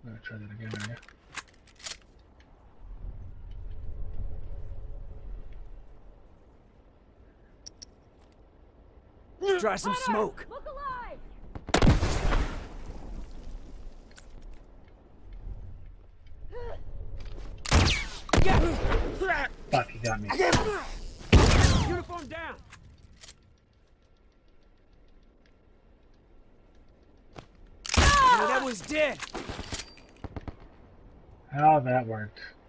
I'm gonna try that again, are you? Try some smoke. Look alive! Fuck, he got me. Uniform down. That one's dead. How that worked.